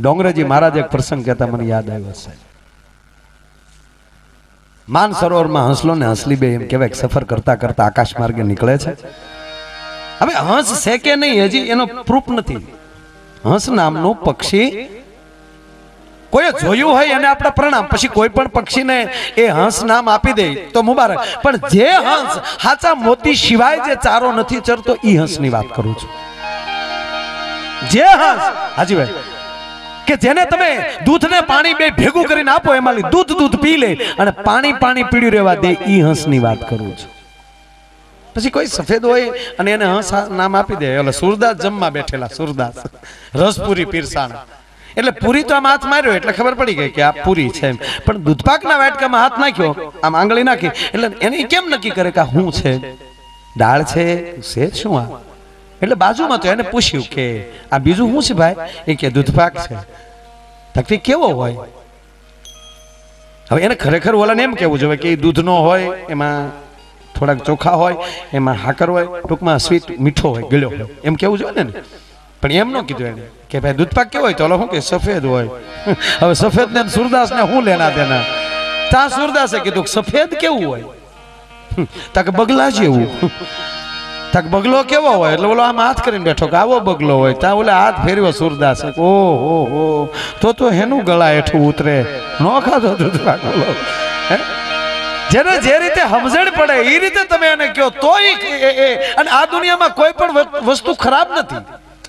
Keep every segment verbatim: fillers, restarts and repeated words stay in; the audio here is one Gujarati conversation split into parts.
ડોંગરેજી મહારાજ એક પ્રસંગ કહેતા મને યાદ આવ્યો છે. માન સરોવરમાં હંસલો ને હંસલી બે એમ કહેવાય સફર કરતા કરતા આકાશ માર્ગે નીકળે છે. હવે હંસ છે કે નહીં હજી એનો પ્રૂફ નથી. હંસ નામનું પક્ષી કોઈ જોયું હોય એને આપણા પ્રણામ. પછી કોઈ પણ પક્ષીને એ હંસ નામ આપી દે તો મુબારક. પણ જે હંસ હાચા મોતી સિવાય જે ચારો નથી ચરતો ઈ હંસની વાત કરું છું. જે હંસ હાજી ભાઈ કે જેને તમે દૂધ ને પાણી બે ભેગું કરીને આપો એમાં દૂધ દૂધ પી લે અને પાણી પાણી પીડ્યું રહેવા દે ઈ હંસની વાત કરું છું. પછી કોઈ સફેદ હોય અને એને હંસ નામ આપી દે. એટલે સુરદાસ જમવા બેઠેલા સુરદાસ રસપુરી પીરસાણ એટલે પૂરી તો આમ હાથ માર્યો એટલે ખબર પડી ગઈ કે આ પૂરી છે. પણ દૂધપાકના વાટકામાં હાથ નાખ્યો આમ આંગળી નાખી એટલે એને કેમ નક્કી કરે કે શું છે? દાળ છે છે શું આ? એટલે બાજુમાં તો એને પૂછ્યું કે આ બીજું શું છે ભાઈ? એ કે દૂધપાક છે. તકલીફ કેવો હોય? હવે એને ખરેખર ઓલાને એમ કેવું જોઈએ કે દૂધનો હોય એમાં થોડાક ચોખા હોય એમાં હાકર હોય ટૂંકમાં સ્વીટ મીઠો હોય ગળ્યો હોય એમ કેવું જોઈએ ને. પણ એમ ન કીધું એને કે ભાઈ દૂધપાક કેવો હોય? તો ઓલો શું કે સફેદ હોય. હવે સફેદ ને સુરદાસ ને શું લેના દેના? ત્યાં સુરદાસે કીધું સફેદ કેવું હોય? તક બગલા જેવું. તક બગલો કેવો હોય? એટલે ઓલો આમ હાથ કરીને બેઠો કે આવો બગલો હોય. ત્યાં ઓલે હાથ ફેરવ્યો સુરદાસે. ઓહો હો તો તો હેનું ગળા હેઠું ઉતરે ન ખાધો દૂધપાક ઓલો. જેને જે રીતે સમજણ પડે એ રીતે તમે એને કહો તો અને આ દુનિયામાં કોઈ પણ વસ્તુ ખરાબ નથી.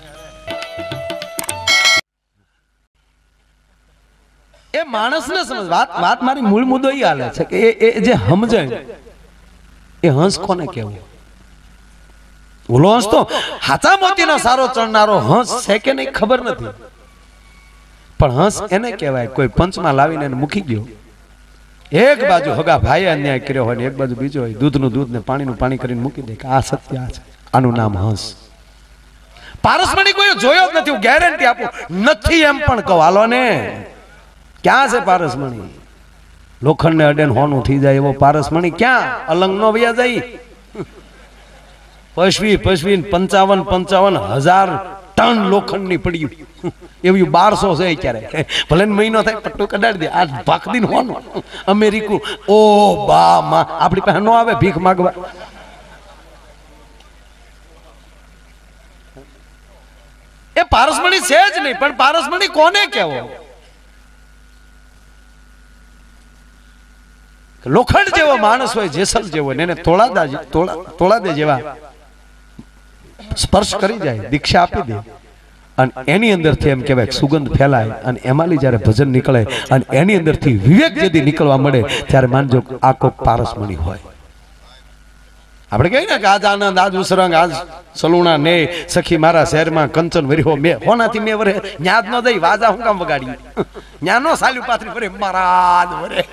એ માણસને સમજ વાત વાત મારી મૂળ મુદ્દો એ હાલે છે કે એ જે સમજે એ હંસ કોને કહેવું? ઓલો હંસ તો હાચા મોતીનો સારો ચણનારો હંસ છે કે નહીં ખબર નથી. પણ હંસ એને કહેવાય કોઈ પંચમાં લાવીને એને મૂકી ગયો. એક બાજુ હગા ભાઈએ અન્યાય કર્યો હોય ને એક બાજુ બીજો હોય દૂધનું દૂધ ને પાણીનું પાણી કરીને મૂકી દે કે આ સત્ય આ છે. આનું નામ હંસ. પારસમણી કોઈ જોયો જ નથી. હું ગેરંટી આપું નથી એમ પણ કહો. હાલો ને ક્યાં છે પારસમણી? લોખંડ ને અડે હોનું થઈ જાય એવો પારસમણી ક્યાં? અલંગ નો વ્યા જાય. પશવી પશવી પંચાવન પંચાવન હજાર ટન લોખંડ ની પડ્યું એવું બારસો છે ક્યારે ભલે મહિનો થાય પટ્ટો કઢાડી દે. આ ભાખદી હોનું અમેરિકું ઓ બા માં આપણી પાસે નો આવે ભીખ માગવા. એ પારસમણી છે જ નહીં. પણ પારસમણી કોને કહેવો? લોખંડ જેવો માણસ હોય જેસલ જેવો એને તોળાદા તોળાદે જેવા સ્પર્શ કરી જાય દીક્ષા આપી દે અને એની અંદરથી એમ કહેવાય સુગંધ ફેલાય અને એમાંથી જ્યારે ભજન નીકળે અને એની અંદરથી વિવેક જેથી નીકળવા મળે ત્યારે માનજો આ કોક પારસમણી હોય. આપણે કહીએ ને કે આજ આનંદ આજ ઉસરંગ આજ સલુણા ને સખી મારા શહેરમાં કંચન વર્યો મેં હોનાથી મેં વરે ન્યાદ ન દઈ વાજા હું કામ વગાડી ન્યાનો સાલ્યું પાથરી વરે મારા વરે.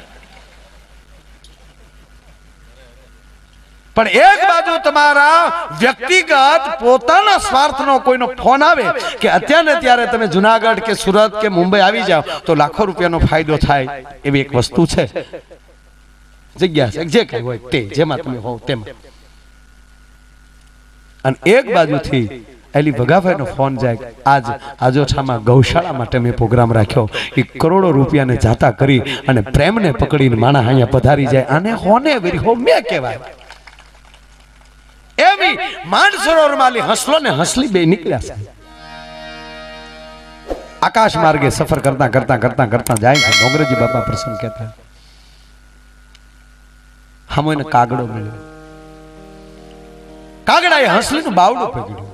પણ એક બાજુ તમારા વ્યક્તિગત પોતાના સ્વાર્થનો કોઈનો ફોન આવે કે અત્યારે ત્યારે તમે જુનાગઢ કે સુરત કે મુંબઈ આવી જાઓ તો લાખો રૂપિયાનો ફાયદો થાય એવી એક વસ્તુ છે. જગ્યા છે જે કઈ હોય તે જેમાં તમે હોવ તેમાં. અને એક બાજુથી એલી ભગાભાઈનો ફોન જાય આજ આજોઠામાં ગૌશાળા માટે મેં પ્રોગ્રામ રાખ્યો. એ કરોડો રૂપિયાને જાતા કરી અને પ્રેમને પકડીને માણસ અહીંયા પધારી જાય. આને હોને વેરી હો મેં કહેવાય. એવી માનસરોવર માલી હસલો ને હસલી બે નીકળ્યા છે. આકાશ માર્ગે સફર કરતા કરતા કરતા કરતા જાય છે. ડોંગરેજી બાપા પ્રસંગ કહેતા હમ એને કાગડો મળ્યો. કાગડાએ હસલીનું બાવડું પકડ્યું.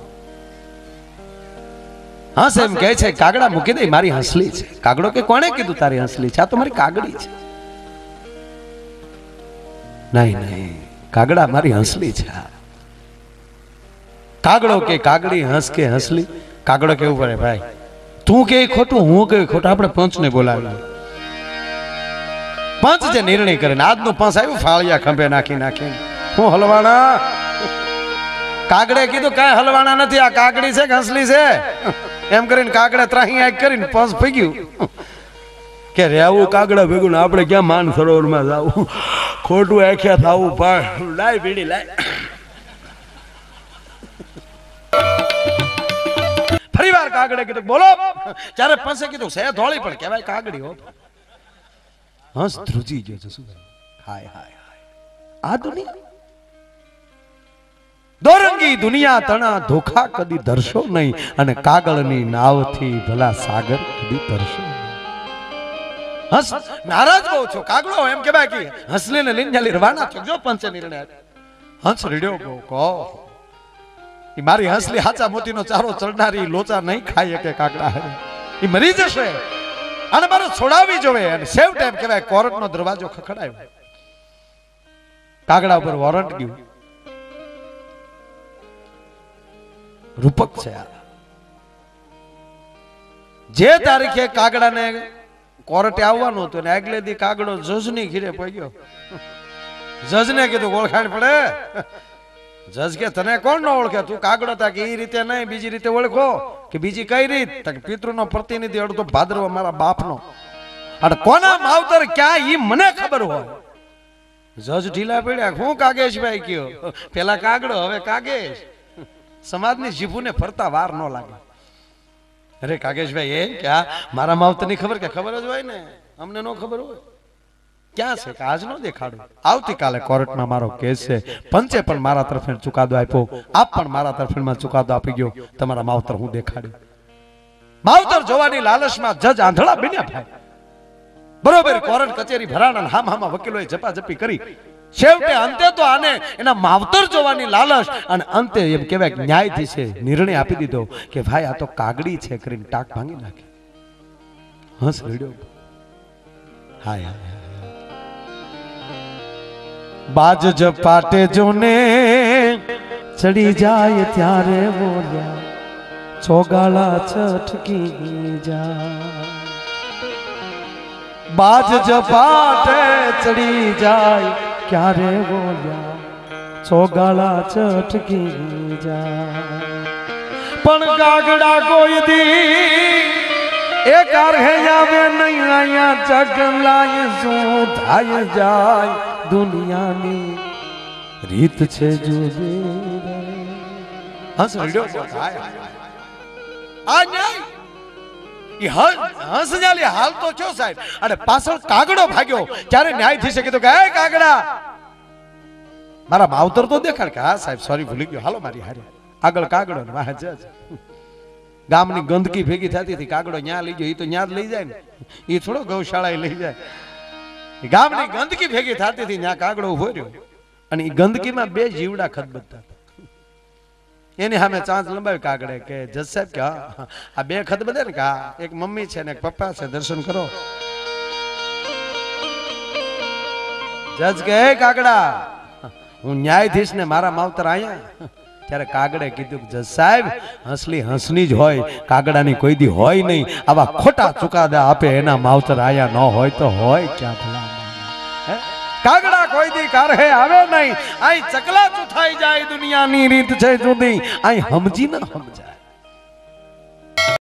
હંસ એમ કહે છે કાગડા મૂકી દે મારી હસલી છે. કાગડો કે કોણે કીધું તારી હસલી છે? આ તો મારી કાગડી છે. નહીં નહીં કાગડા મારી હસલી છે. કાગડો કે કાગડી હંસ કે હસલી. કાગડો કેવું પડે ભાઈ તું કે ખોટું હું કે ખોટું. આપણે પંચ ને બોલાવ્યું. પંચ જે નિર્ણય કરે ને આજનું પંચ આવ્યું ફાળિયા ખંભે નાખી નાખી હું હલવાણા. કાગડે કીધું કાંઈ હલવાણા નથી આ કાગડી છે કે હસલી છે એમ કરીને કાગડે ત્રાહી આંખ કરીને પંચ પગ્યું કે રેવું કાગડા ભેગું ને આપણે ક્યાં માન સરોવરમાં જવું ખોટું આખ્યા થવું પણ લાય ભીડી લાય. ફરી વાર વાર કાગડે કીધું બોલો, ત્યારે પાસે કીધું સે ધોળી પણ કહેવાય કાગડી હો. હંસ ધ્રુજી ગયો જસુભાઈ. હાય હાય હાય, આ દુનિયા દોરંગી દુનિયા તણા ધોખા કદી ધરશો નહીં, અને કાગળની નાવથી ભલા સાગર કદી તરશો. હંસ નારાજ બહુ છો. કાગડો એમ કે બાકી હંસને લઈને જાલી રવાના છો. જો પંચે નિર્ણય હંસ રેડ્યો ગો કહો ઈ મારી હંસલી હાચા મોતીનો ચારો ચડનારી લોચા નહીં ખાય કે કાગડા હે ઈ મરી જશે, અને મારો છોડાવી જોવે. અને સેવ ટાઈમ કહેવાય કોર્ટનો દરવાજો ખખડાયો. કાગડા ઉપર વોરંટ ગયું. રૂપક છે આ. જે તારીખે કાગડાને કોર્ટે આવવાનું હતું ને આગલે દી કાગડો જજની ઘીરે પડ્યો. જજને કીધું ઓળખાણ પડે. જજ કે તને કોણ ન ઓળખે, તું કાગડો તા કે એ રીતે નહીં બીજી રીતે ઓળખો. કે બીજી કઈ રીત? પિતૃનો પ્રતિનિધિ અડધો ભાદરવો મારા બાપનો, અને કોના માવતર ક્યાં ઈ મને ખબર હોય. જજ ઢીલા પડ્યા. હું કાગેશભાઈ કયો, પેલા કાગડો હવે કાગેશ. સમાજની જીભુને ફરતા વાર ન લાગે. અરે કાગેશભાઈ એ કે આ મારા માવતરની ખબર કે ખબર જ હોય ને, અમને ન ખબર હોય. ક્યાં છે કે આજ નો દેખાડો. આવતીકાલે કોર્ટમાં મારો કેસ છે. પંચે પણ મારા તરફે ચુકાદો આપ્યો, આપ પણ મારા તરફેણમાં ચુકાદો આપી ગયો. તમારા માવતર હું દેખાડ્યું. માવતર જોવાની લાલચમાં જજ આંધળા બન્યા ભાઈ. બરોબર કોર્ટ કચેરી ભરાણા હામ હામા વકીલોએ ઝપાઝપી કરી. છેવટે અંતે તો આને એના માવતર જોવાની લાલચ, અને અંતે એમ કહેવાય કે ન્યાયાધીશે નિર્ણય આપી દીધો કે ભાઈ આ તો કાગડી છે કરીને ટાક ભાંગી નાખે. હંસ રેડ્યો. હાય હાય બાજ જપાટે જોને ચડી જાય ત્યારે બોલ્યા ચોગાળા છટકી જા. બાજ જપાટે ચડી જાય ક્યારે બોલ્યા ચોગાળા છટકી જા. પણ કાગડા કોઈ દી એ કારહે આવે નહીં આયા ચગલાય શું થાય જાય. દુનિયાની રીત છે જુદી. હંસ રડ્યો. આ ન્યાય ઈ હંસ જાલી હાલ તો છો સાહેબ, અને પાછળ કાગડો ભાગ્યો. ત્યારે ન્યાયાધીશે કીધું કે હે કાગડા મારા માવતર તો દેખાડ. કે હા સાહેબ સોરી ભૂલી ગયો, હાલો મારી હારે. આગળ કાગડો ને વાહ જજ. ગામની ગંદકી ભેગી થતી હતી, કાગડો ન્યા લઈ ગયો. ઈ તો ન્યા જ લઈ જાય ને, ઈ થોડો ગૌશાળા લઈ જાય. ગામની ગંદકી ભેગી થતી હતી, ત્યાં કાગડો ઉભો રહ્યો, અને એ ગંદકીમાં બે જીવડા ખદબદતા. એની સામે ચાંચ લંબાવી કાગડે કે જજ સાહેબ કે હા આ બે ખદબદે ને કે હા એક મમ્મી છે ને એક પપ્પા છે, દર્શન કરો. જજ કે હે કાગડા હું ન્યાયાધીશ ને મારા માવતર આયા. ત્યારે કાગડે કીધું કે જજ સાહેબ હંસલી હંસની જ હોય, કાગડાની કોઈ દી હોય નહીં. આવા ખોટા ચુકાદા આપે એના માવતર આયા ન હોય તો હોય ક્યાં ભલા. કાગડા કોઈ દી કારહે આવે નહીં. આઈ ચકલા ચુથાઈ જાય દુનિયાની રીત છે જુદી. આઈ સમજી ન સમજાય.